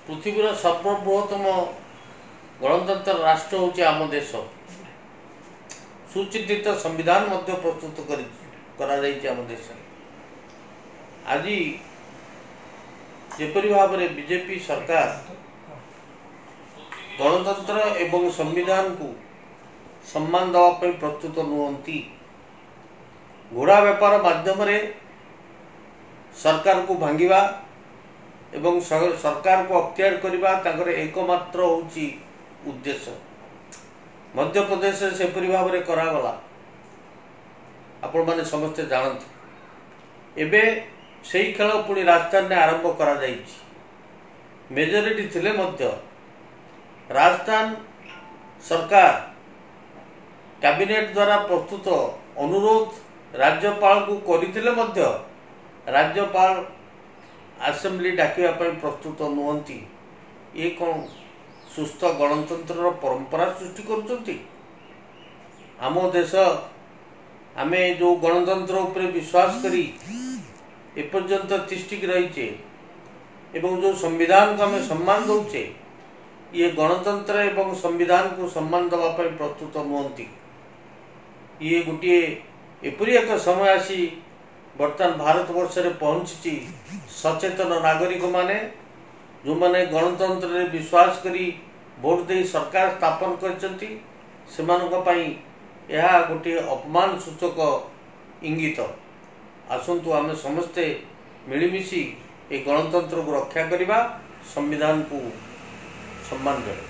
पृथ्वीर सर्वबृहत्तम गणतंत्र राष्ट्र होची आम देश। सुचिंतित संविधान मध्य प्रस्तुत करा आम देश। आज जेपरी भाव में बीजेपी सरकार गणतंत्र एवं संविधान को सम्मान देवाई प्रस्तुत नुहति। घोड़ा बेपार माध्यम सरकार को भांगिबा एवं सरकार को अख्तियार करने एकमात्र होची उद्देश्य। मध्य प्रदेश सेपरी भाव में करागला आपण माने समस्ते जानते। एबे सेही खेल पुणी राजस्थान में आरंभ करा जाइछि। मेजोरिटी थिले मध्य राजस्थान सरकार कैबिनेट द्वारा प्रस्तुत अनुरोध राज्यपाल को करथिले मध्य राज्यपाल असेंबली डाकिया प्रस्तुत नुहति। ये कौन सुस्थ गणतंत्र परंपरा सृष्टि करुचंती? आम देश आमे जो गणतंत्र उपरे विश्वास करी एपर्यंत तिष्ठिक रहीचे एवं जो संविधान को आमे सम्मान दौचे, ये गणतंत्र एवं संविधान को सम्मान देवा प्रस्तुत नुहति। ये गोटे एपरी एक समय आसी बर्तमान भारत वर्ष रे पहुंची सचेतन नागरिक माने जो माने गणतंत्र रे विश्वास करी भोट दे सरकार स्थापन करचंती, सेमानक पई यह गोटे अपमान सूचक इंगित। आसंतु आमे समस्ते मिलीमिशी ए गणतंत्र को रक्षा करिबा, संविधान को सम्मान देबा।